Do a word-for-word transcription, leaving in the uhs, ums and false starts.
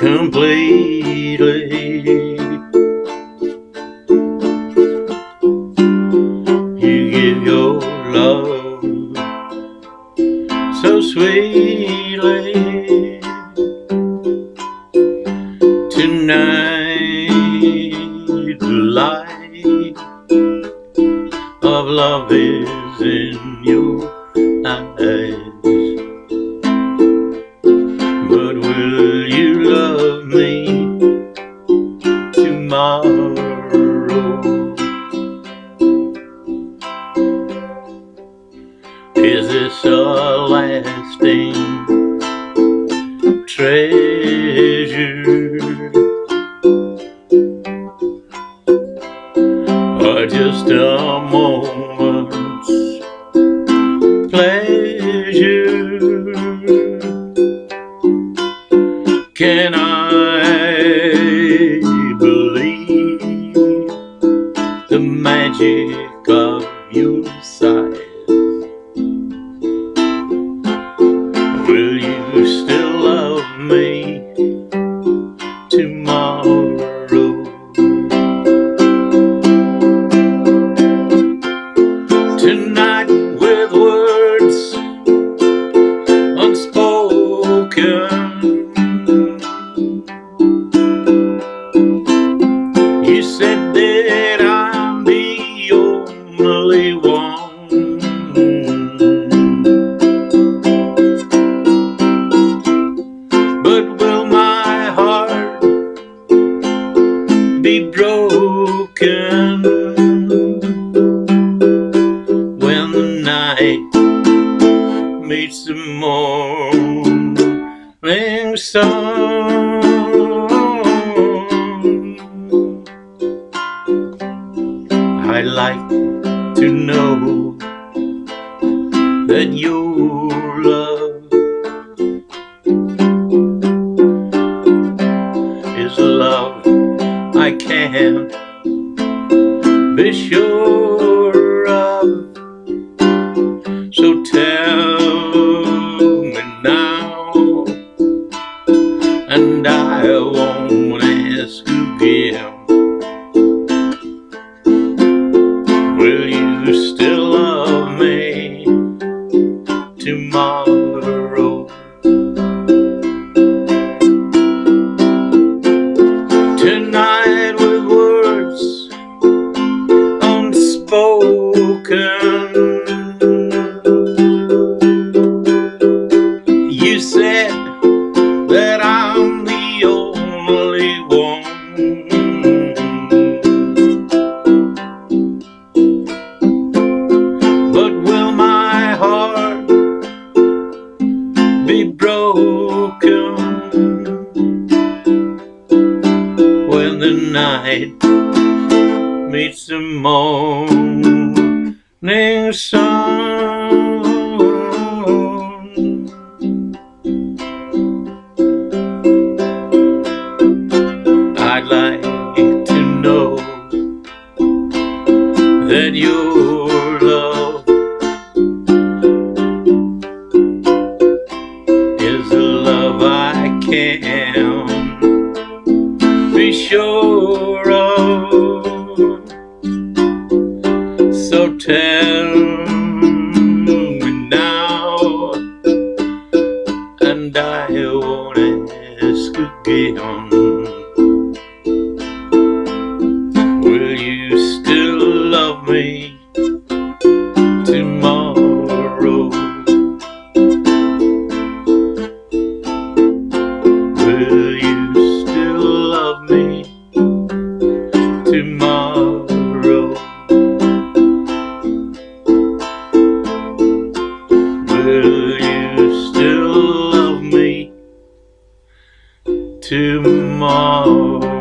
completely. You give your love so sweetly. Tonight the light of love is in your eyes. But will you love me tomorrow? Is this a lasting treasure, or just a moment's pleasure? Can I believe the magic of your sight? Will you still love me tomorrow? Tonight with words unspoken, you said that I'm the only one. But will my heart be broken when the night meets the morning sun? I'd like to know that your love is a love I can't be sure of. So tell me now, and I won't ask again. Will you still love me tomorrow? Tonight with words unspoken, you said that I'm the only one. But will my heart be broken when the night meets the morning sun? I'd like to know that your love is a love I can be sure of. So tell me now, and I won't ask again. Will you still love me tomorrow? Will you still love me tomorrow? Will you still love me tomorrow?